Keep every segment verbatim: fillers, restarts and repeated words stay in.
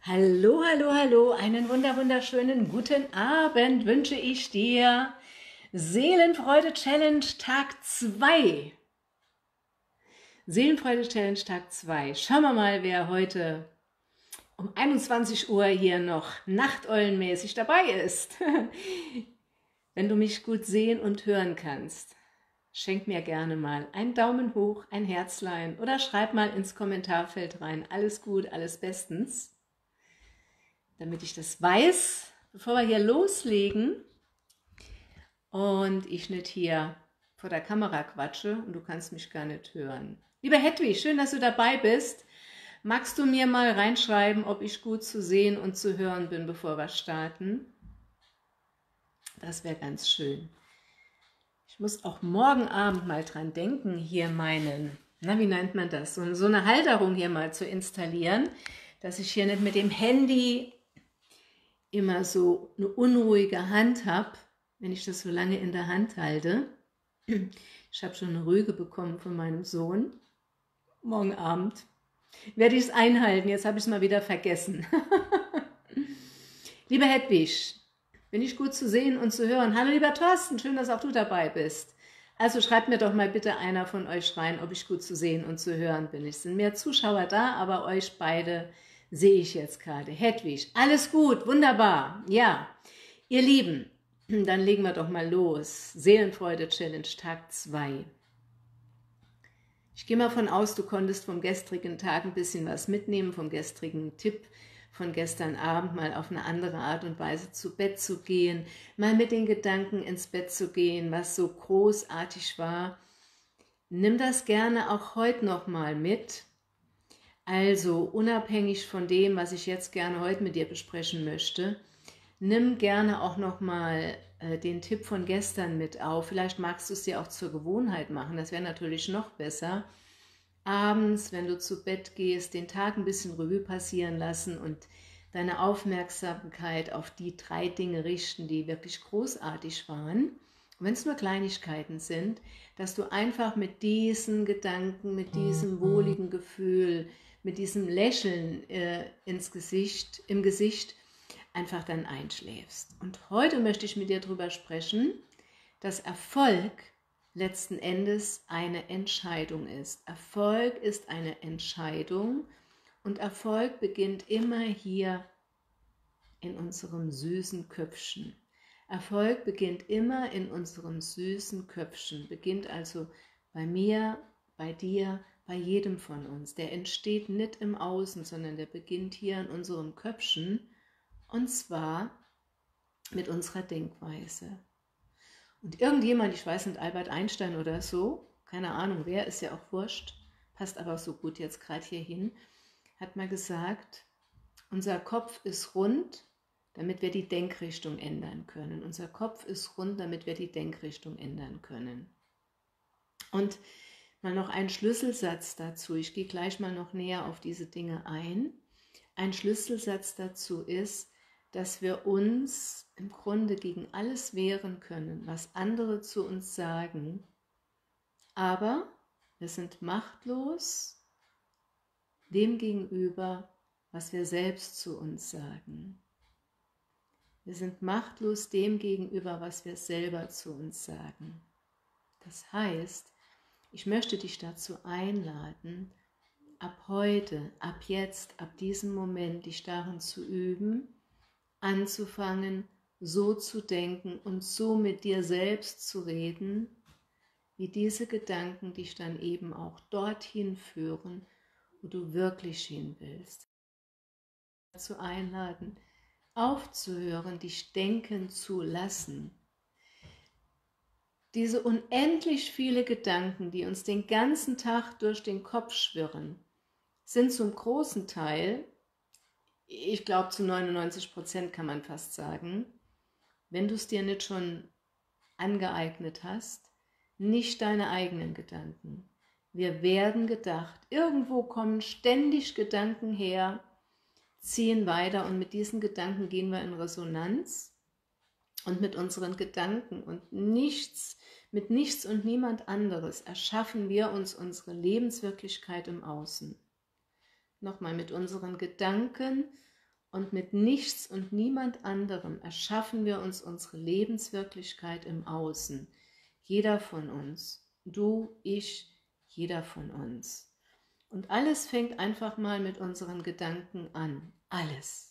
Hallo, hallo, hallo, einen wunder, wunderschönen guten Abend wünsche ich dir. Seelenfreude Challenge Tag zwei. Seelenfreude Challenge Tag zwei. Schauen wir mal, wer heute um einundzwanzig Uhr hier noch nachteulenmäßig dabei ist. Wenn du mich gut sehen und hören kannst, schenk mir gerne mal einen Daumen hoch, ein Herzlein oder schreib mal ins Kommentarfeld rein. Alles gut, alles bestens. Damit ich das weiß, bevor wir hier loslegen und ich nicht hier vor der Kamera quatsche und du kannst mich gar nicht hören. Liebe Hedwig, schön, dass du dabei bist. Magst du mir mal reinschreiben, ob ich gut zu sehen und zu hören bin, bevor wir starten? Das wäre ganz schön. Ich muss auch morgen Abend mal dran denken, hier meinen, na, wie nennt man das, so, so eine Halterung hier mal zu installieren, dass ich hier nicht mit dem Handy immer so eine unruhige Hand habe, wenn ich das so lange in der Hand halte. Ich habe schon eine Rüge bekommen von meinem Sohn. Morgen Abend werde ich es einhalten. Jetzt habe ich es mal wieder vergessen. Liebe Hedwig, bin ich gut zu sehen und zu hören? Hallo lieber Thorsten, schön, dass auch du dabei bist. Also schreibt mir doch mal bitte einer von euch rein, ob ich gut zu sehen und zu hören bin. Es sind mehr Zuschauer da, aber euch beide sehe ich jetzt gerade. Hedwig, alles gut, wunderbar. Ja, ihr Lieben, dann legen wir doch mal los. Seelenfreude Challenge Tag zwei. Ich gehe mal von aus, du konntest vom gestrigen Tag ein bisschen was mitnehmen, vom gestrigen Tipp von gestern Abend, mal auf eine andere Art und Weise zu Bett zu gehen, mal mit den Gedanken ins Bett zu gehen, was so großartig war. Nimm das gerne auch heute noch mal mit. Also unabhängig von dem, was ich jetzt gerne heute mit dir besprechen möchte, nimm gerne auch noch mal äh, den Tipp von gestern mit auf. Vielleicht magst du es dir auch zur Gewohnheit machen, das wäre natürlich noch besser. Abends, wenn du zu Bett gehst, den Tag ein bisschen Revue passieren lassen und deine Aufmerksamkeit auf die drei Dinge richten, die wirklich großartig waren. Wenn es nur Kleinigkeiten sind, dass du einfach mit diesen Gedanken, mit diesem wohligen Gefühl, mit diesem Lächeln äh, ins Gesicht, im Gesicht einfach dann einschläfst. Und heute möchte ich mit dir darüber sprechen, dass Erfolg letzten Endes eine Entscheidung ist. Erfolg ist eine Entscheidung und Erfolg beginnt immer hier in unserem süßen Köpfchen. Erfolg beginnt immer in unserem süßen Köpfchen, beginnt also bei mir, bei dir, bei jedem von uns. Der entsteht nicht im Außen, sondern der beginnt hier in unserem Köpfchen und zwar mit unserer Denkweise. Und irgendjemand, ich weiß nicht, Albert Einstein oder so, keine Ahnung wer, ist ja auch wurscht, passt aber so gut jetzt gerade hier hin, hat mal gesagt, unser Kopf ist rund, damit wir die Denkrichtung ändern können. Unser Kopf ist rund, damit wir die Denkrichtung ändern können. Und mal noch ein Schlüsselsatz dazu, ich gehe gleich mal noch näher auf diese Dinge ein. Ein Schlüsselsatz dazu ist, dass wir uns im Grunde gegen alles wehren können, was andere zu uns sagen, aber wir sind machtlos dem gegenüber, was wir selbst zu uns sagen. Wir sind machtlos dem gegenüber, was wir selber zu uns sagen. Das heißt, ich möchte dich dazu einladen, ab heute, ab jetzt, ab diesem Moment, dich darin zu üben, anzufangen, so zu denken und so mit dir selbst zu reden, wie diese Gedanken dich dann eben auch dorthin führen, wo du wirklich hin willst. Dazu einladen, aufzuhören, dich denken zu lassen. Diese unendlich viele Gedanken, die uns den ganzen Tag durch den Kopf schwirren, sind zum großen Teil, ich glaube zu neunundneunzig Prozent kann man fast sagen, wenn du es dir nicht schon angeeignet hast, nicht deine eigenen Gedanken. Wir werden gedacht. Irgendwo kommen ständig Gedanken her, ziehen weiter und mit diesen Gedanken gehen wir in Resonanz und mit unseren Gedanken und nichts, mit nichts und niemand anderes erschaffen wir uns unsere Lebenswirklichkeit im Außen. Nochmal, mit unseren Gedanken Und mit nichts und niemand anderem erschaffen wir uns unsere Lebenswirklichkeit im Außen. Jeder von uns. Du, ich, jeder von uns. Und alles fängt einfach mal mit unseren Gedanken an. Alles.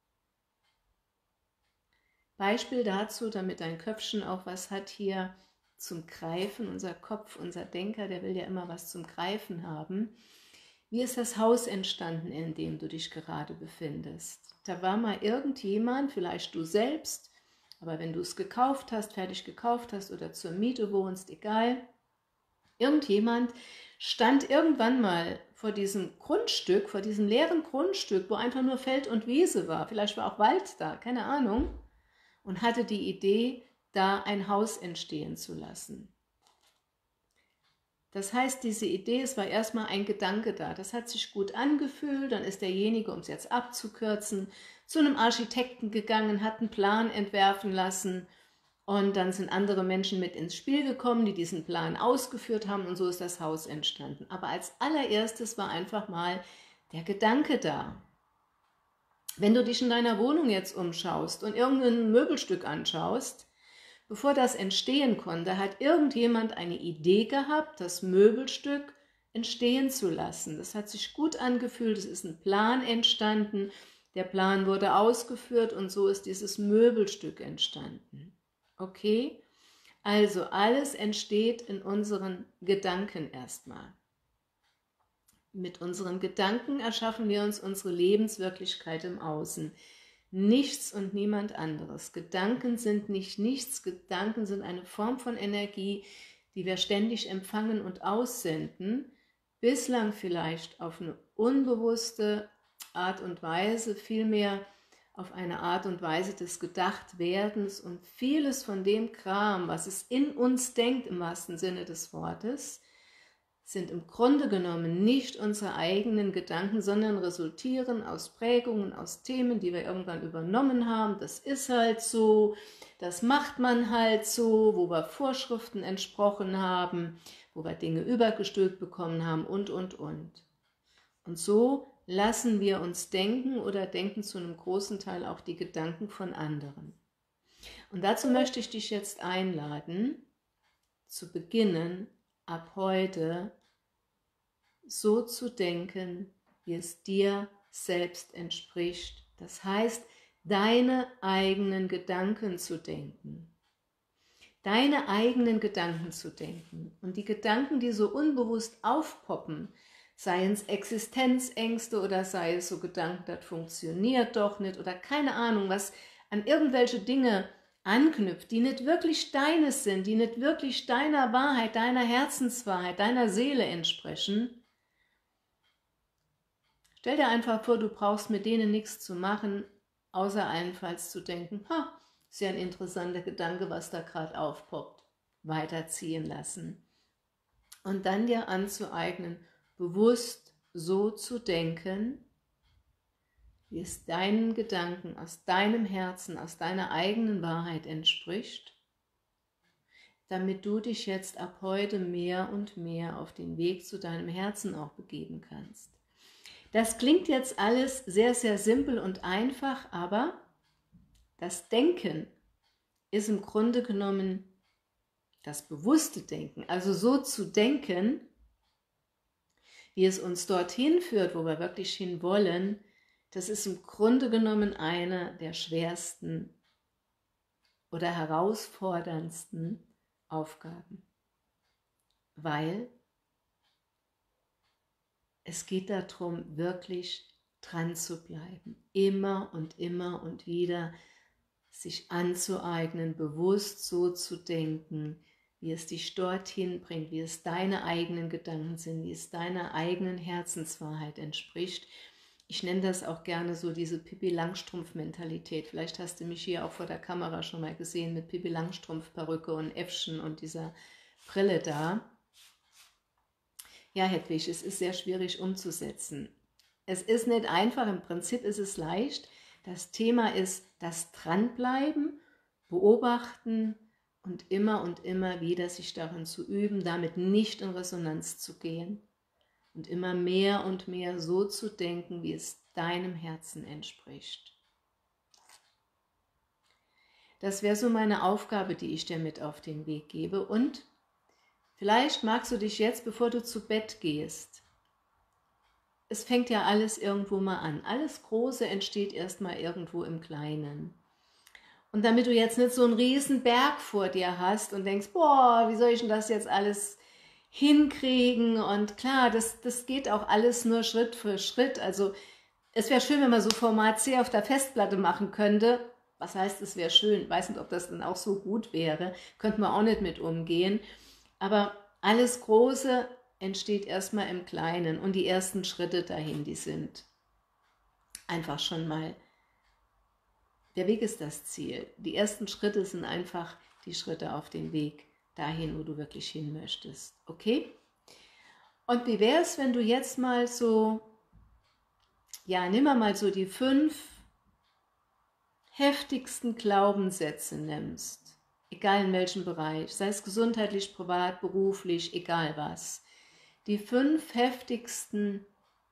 Beispiel dazu, damit dein Köpfchen auch was hat hier zum Greifen. Unser Kopf, unser Denker, der will ja immer was zum Greifen haben. Wie ist das Haus entstanden, in dem du dich gerade befindest? Da war mal irgendjemand, vielleicht du selbst, aber wenn du es gekauft hast, fertig gekauft hast oder zur Miete wohnst, egal, irgendjemand stand irgendwann mal vor diesem Grundstück, vor diesem leeren Grundstück, wo einfach nur Feld und Wiese war, vielleicht war auch Wald da, keine Ahnung, und hatte die Idee, da ein Haus entstehen zu lassen. Das heißt, diese Idee, es war erstmal ein Gedanke da, das hat sich gut angefühlt, dann ist derjenige, um es jetzt abzukürzen, zu einem Architekten gegangen, hat einen Plan entwerfen lassen und dann sind andere Menschen mit ins Spiel gekommen, die diesen Plan ausgeführt haben und so ist das Haus entstanden. Aber als allererstes war einfach mal der Gedanke da. Wenn du dich in deiner Wohnung jetzt umschaust und irgendein Möbelstück anschaust, bevor das entstehen konnte, hat irgendjemand eine Idee gehabt, das Möbelstück entstehen zu lassen. Das hat sich gut angefühlt, es ist ein Plan entstanden, der Plan wurde ausgeführt und so ist dieses Möbelstück entstanden. Okay? Also alles entsteht in unseren Gedanken erstmal. Mit unseren Gedanken erschaffen wir uns unsere Lebenswirklichkeit im Außen. Nichts und niemand anderes. Gedanken sind nicht nichts, Gedanken sind eine Form von Energie, die wir ständig empfangen und aussenden, bislang vielleicht auf eine unbewusste Art und Weise, vielmehr auf eine Art und Weise des Gedachtwerdens und vieles von dem Kram, was es in uns denkt, im wahrsten Sinne des Wortes, sind im Grunde genommen nicht unsere eigenen Gedanken, sondern resultieren aus Prägungen, aus Themen, die wir irgendwann übernommen haben. Das ist halt so, das macht man halt so, wo wir Vorschriften entsprochen haben, wo wir Dinge übergestülpt bekommen haben und, und, und. Und so lassen wir uns denken oder denken zu einem großen Teil auch die Gedanken von anderen. Und dazu möchte ich dich jetzt einladen, zu beginnen, ab heute so zu denken, wie es dir selbst entspricht. Das heißt, deine eigenen Gedanken zu denken. Deine eigenen Gedanken zu denken. Und die Gedanken, die so unbewusst aufpoppen, seien es Existenzängste oder sei es so Gedanken, das funktioniert doch nicht oder keine Ahnung, was an irgendwelche Dinge anknüpft, die nicht wirklich deines sind, die nicht wirklich deiner Wahrheit, deiner Herzenswahrheit, deiner Seele entsprechen. Stell dir einfach vor, du brauchst mit denen nichts zu machen, außer allenfalls zu denken, ha, ist ja ein interessanter Gedanke, was da gerade aufpoppt, weiterziehen lassen. Und dann dir anzueignen, bewusst so zu denken, wie es deinen Gedanken aus deinem Herzen, aus deiner eigenen Wahrheit entspricht, damit du dich jetzt ab heute mehr und mehr auf den Weg zu deinem Herzen auch begeben kannst. Das klingt jetzt alles sehr, sehr simpel und einfach, aber das Denken ist im Grunde genommen das bewusste Denken. Also so zu denken, wie es uns dorthin führt, wo wir wirklich hin wollen, das ist im Grunde genommen eine der schwersten oder herausforderndsten Aufgaben. Weil es geht darum, wirklich dran zu bleiben, immer und immer und wieder sich anzueignen, bewusst so zu denken, wie es dich dorthin bringt, wie es deine eigenen Gedanken sind, wie es deiner eigenen Herzenswahrheit entspricht. Ich nenne das auch gerne so diese Pippi-Langstrumpf-Mentalität. Vielleicht hast du mich hier auch vor der Kamera schon mal gesehen mit Pippi-Langstrumpf-Perücke und Äffchen und dieser Brille da. Ja, Hedwig, es ist sehr schwierig umzusetzen. Es ist nicht einfach, im Prinzip ist es leicht. Das Thema ist das Dranbleiben, Beobachten und immer und immer wieder sich darin zu üben, damit nicht in Resonanz zu gehen. und immer mehr und mehr so zu denken, wie es deinem Herzen entspricht. Das wäre so meine Aufgabe, die ich dir mit auf den Weg gebe. Und vielleicht magst du dich jetzt, bevor du zu Bett gehst, es fängt ja alles irgendwo mal an. Alles Große entsteht erstmal irgendwo im Kleinen. Und damit du jetzt nicht so einen riesen Berg vor dir hast und denkst, boah, wie soll ich denn das jetzt alles hinkriegen? Und klar, das, das geht auch alles nur Schritt für Schritt. Also es wäre schön, wenn man so Format C auf der Festplatte machen könnte. Was heißt, es wäre schön? Ich weiß nicht, ob das dann auch so gut wäre. Könnten wir auch nicht mit umgehen. Aber alles Große entsteht erstmal im Kleinen. Und die ersten Schritte dahin, die sind einfach schon mal, der Weg ist das Ziel. Die ersten Schritte sind einfach die Schritte auf den Weg dahin, wo du wirklich hin möchtest. Okay? Und wie wäre es, wenn du jetzt mal so, ja, nimm mal so die fünf heftigsten Glaubenssätze nimmst, egal in welchem Bereich, sei es gesundheitlich, privat, beruflich, egal was. Die fünf heftigsten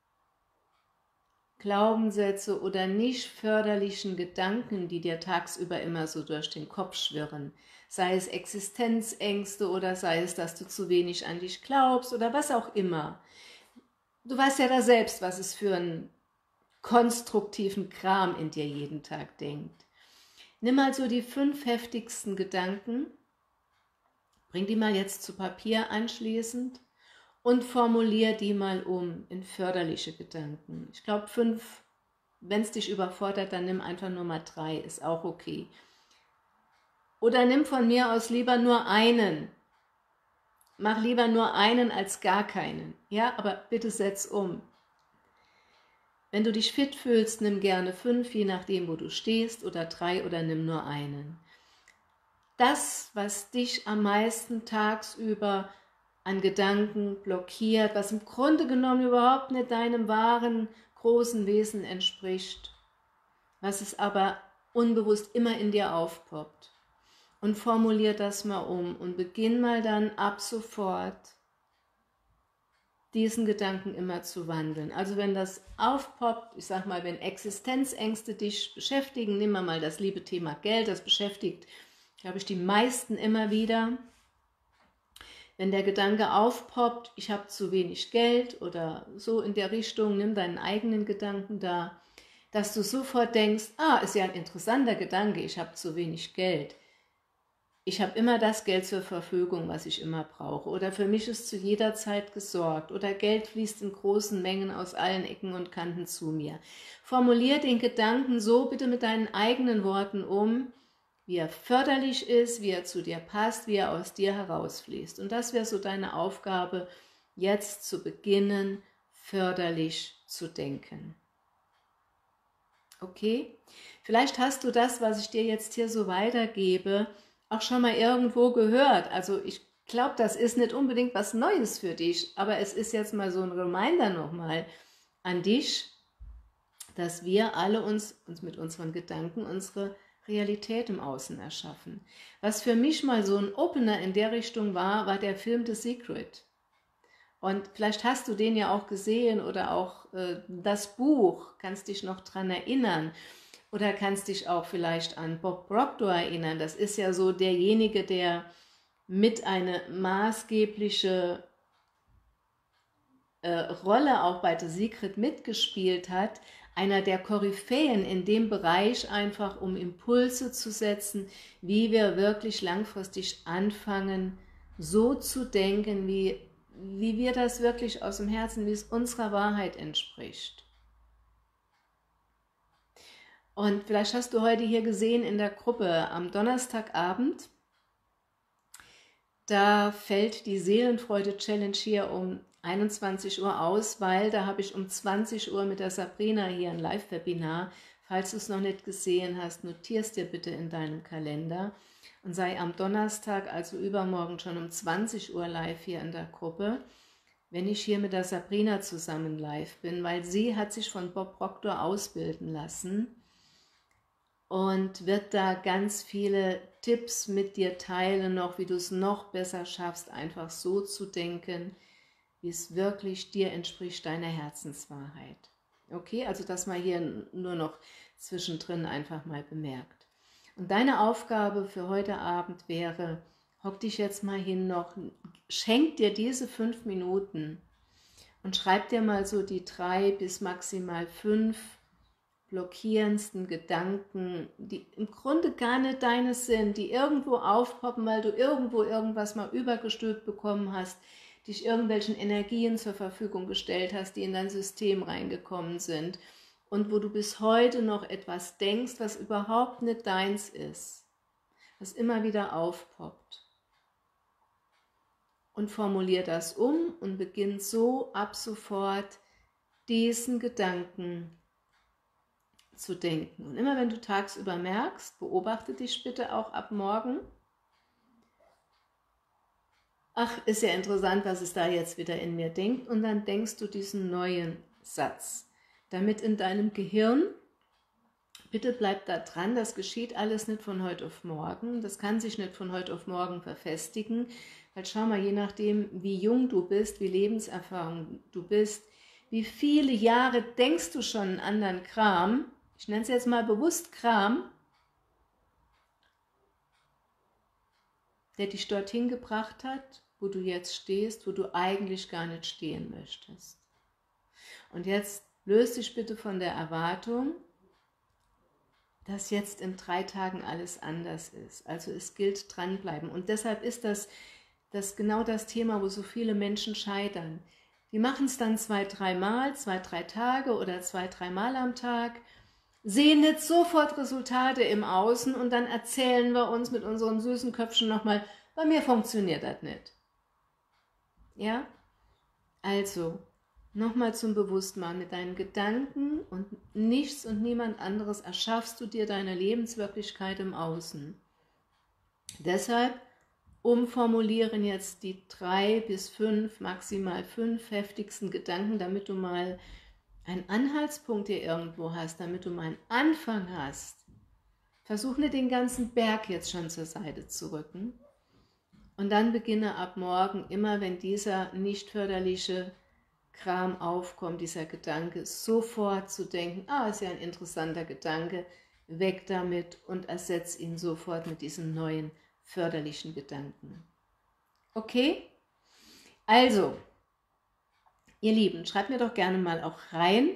Glaubenssätze oder nicht förderlichen Gedanken, die dir tagsüber immer so durch den Kopf schwirren, sei es Existenzängste oder sei es, dass du zu wenig an dich glaubst oder was auch immer. Du weißt ja da selbst, was es für einen konstruktiven Kram in dir jeden Tag denkt. Nimm mal so die fünf heftigsten Gedanken, bring die mal jetzt zu Papier anschließend und formulier die mal um in förderliche Gedanken. Ich glaube fünf, wenn es dich überfordert, dann nimm einfach nur mal drei, ist auch okay. Oder nimm von mir aus lieber nur einen. Mach lieber nur einen als gar keinen. Ja, aber bitte setz um. Wenn du dich fit fühlst, nimm gerne fünf, je nachdem, wo du stehst, oder drei, oder nimm nur einen. Das, was dich am meisten tagsüber an Gedanken blockiert, was im Grunde genommen überhaupt nicht deinem wahren, großen Wesen entspricht, was es aber unbewusst immer in dir aufpoppt. Und formulier das mal um und beginn mal dann ab sofort diesen Gedanken immer zu wandeln. Also wenn das aufpoppt, ich sag mal, wenn Existenzängste dich beschäftigen, nimm mal das liebe Thema Geld, das beschäftigt, glaube ich, die meisten immer wieder. Wenn der Gedanke aufpoppt, ich habe zu wenig Geld oder so in der Richtung, nimm deinen eigenen Gedanken da, dass du sofort denkst, ah, ist ja ein interessanter Gedanke, ich habe zu wenig Geld. Ich habe immer das Geld zur Verfügung, was ich immer brauche. Oder für mich ist zu jeder Zeit gesorgt. Oder Geld fließt in großen Mengen aus allen Ecken und Kanten zu mir. Formulier den Gedanken so bitte mit deinen eigenen Worten um, wie er förderlich ist, wie er zu dir passt, wie er aus dir herausfließt. Und das wäre so deine Aufgabe, jetzt zu beginnen, förderlich zu denken. Okay? Vielleicht hast du das, was ich dir jetzt hier so weitergebe, auch schon mal irgendwo gehört. Also ich glaube, das ist nicht unbedingt was Neues für dich, aber es ist jetzt mal so ein Reminder nochmal an dich, dass wir alle uns, uns mit unseren Gedanken unsere Realität im Außen erschaffen. Was für mich mal so ein Opener in der Richtung war, war der Film The Secret. Und vielleicht hast du den ja auch gesehen oder auch äh, das Buch, kannst dich noch dran erinnern. Oder kannst dich auch vielleicht an Bob Proctor erinnern. Das ist ja so derjenige, der mit eine maßgebliche äh, Rolle auch bei The Secret mitgespielt hat. Einer der Koryphäen in dem Bereich, einfach um Impulse zu setzen, wie wir wirklich langfristig anfangen, so zu denken, wie, wie wir das wirklich aus dem Herzen, wie es unserer Wahrheit entspricht. Und vielleicht hast du heute hier gesehen in der Gruppe am Donnerstagabend, da fällt die Seelenfreude-Challenge hier um einundzwanzig Uhr aus, weil da habe ich um zwanzig Uhr mit der Sabrina hier ein Live-Webinar. Falls du es noch nicht gesehen hast, notier es dir bitte in deinem Kalender und sei am Donnerstag, also übermorgen schon um zwanzig Uhr live hier in der Gruppe, wenn ich hier mit der Sabrina zusammen live bin, weil sie hat sich von Bob Proctor ausbilden lassen und wird da ganz viele Tipps mit dir teilen, noch wie du es noch besser schaffst, einfach so zu denken, wie es wirklich dir entspricht, deiner Herzenswahrheit. Okay, also das mal hier nur noch zwischendrin einfach mal bemerkt. Und deine Aufgabe für heute Abend wäre, hock dich jetzt mal hin noch, schenk dir diese fünf Minuten und schreib dir mal so die drei bis maximal fünf blockierendsten Gedanken, die im Grunde gar nicht deine sind, die irgendwo aufpoppen, weil du irgendwo irgendwas mal übergestülpt bekommen hast, dich irgendwelchen Energien zur Verfügung gestellt hast, die in dein System reingekommen sind und wo du bis heute noch etwas denkst, was überhaupt nicht deins ist, was immer wieder aufpoppt. Und formulier das um und beginn so ab sofort diesen Gedanken zu denken. Und immer wenn du tagsüber merkst, beobachte dich bitte auch ab morgen. Ach, ist ja interessant, was es da jetzt wieder in mir denkt. Und dann denkst du diesen neuen Satz, damit in deinem Gehirn, bitte bleib da dran, das geschieht alles nicht von heute auf morgen, das kann sich nicht von heute auf morgen verfestigen, weil schau mal, je nachdem, wie jung du bist, wie lebenserfahrung du bist, wie viele Jahre denkst du schon einen anderen Kram, ich nenne es jetzt mal bewusst Kram, der dich dorthin gebracht hat, wo du jetzt stehst, wo du eigentlich gar nicht stehen möchtest. Und jetzt löse dich bitte von der Erwartung, dass jetzt in drei Tagen alles anders ist. Also es gilt dranbleiben. Und deshalb ist das, das genau das Thema, wo so viele Menschen scheitern. Die machen es dann zwei, dreimal, zwei, drei Tage oder zwei, dreimal am Tag, sehen nicht sofort Resultate im Außen und dann erzählen wir uns mit unseren süßen Köpfchen nochmal, bei mir funktioniert das nicht. Ja? Also, nochmal zum Bewusstmachen, mit deinen Gedanken und nichts und niemand anderes erschaffst du dir deine Lebenswirklichkeit im Außen. Deshalb umformulieren jetzt die drei bis fünf, maximal fünf heftigsten Gedanken, damit du mal einen Anhaltspunkt hier irgendwo hast, damit du mal einen Anfang hast. Versuch nicht den ganzen Berg jetzt schon zur Seite zu rücken. Und dann beginne ab morgen, immer wenn dieser nicht förderliche Kram aufkommt, dieser Gedanke, sofort zu denken, ah, ist ja ein interessanter Gedanke, weg damit und ersetze ihn sofort mit diesem neuen förderlichen Gedanken. Okay? Also, ihr Lieben, schreibt mir doch gerne mal auch rein,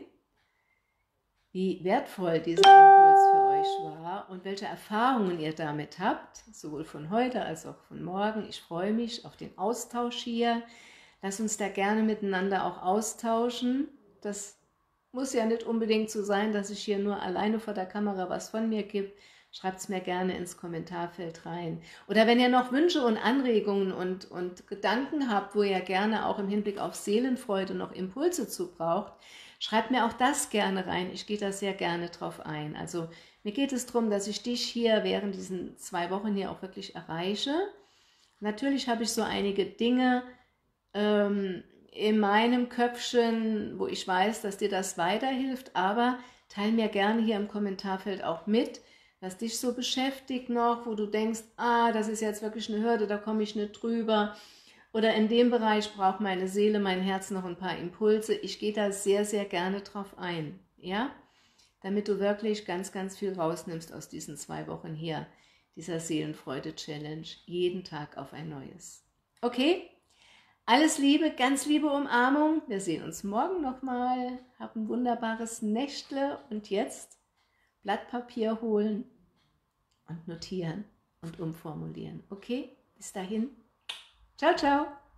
wie wertvoll dieser Impuls für euch war und welche Erfahrungen ihr damit habt, sowohl von heute als auch von morgen. Ich freue mich auf den Austausch hier. Lass uns da gerne miteinander auch austauschen. Das muss ja nicht unbedingt so sein, dass ich hier nur alleine vor der Kamera was von mir gebe. Schreibt es mir gerne ins Kommentarfeld rein. Oder wenn ihr noch Wünsche und Anregungen und, und Gedanken habt, wo ihr gerne auch im Hinblick auf Seelenfreude noch Impulse zu braucht, schreibt mir auch das gerne rein. Ich gehe da sehr gerne drauf ein. Also mir geht es darum, dass ich dich hier während diesen zwei Wochen hier auch wirklich erreiche. Natürlich habe ich so einige Dinge ähm, in meinem Köpfchen, wo ich weiß, dass dir das weiterhilft, aber teile mir gerne hier im Kommentarfeld auch mit, was dich so beschäftigt noch, wo du denkst, ah, das ist jetzt wirklich eine Hürde, da komme ich nicht drüber. Oder in dem Bereich braucht meine Seele, mein Herz noch ein paar Impulse. Ich gehe da sehr, sehr gerne drauf ein, ja? Damit du wirklich ganz, ganz viel rausnimmst aus diesen zwei Wochen hier, dieser Seelenfreude-Challenge, jeden Tag auf ein neues. Okay? Alles Liebe, ganz liebe Umarmung. Wir sehen uns morgen nochmal. Hab ein wunderbares Nächtle und jetzt Blatt Papier holen und notieren und umformulieren. Okay? Bis dahin. Ciao, ciao.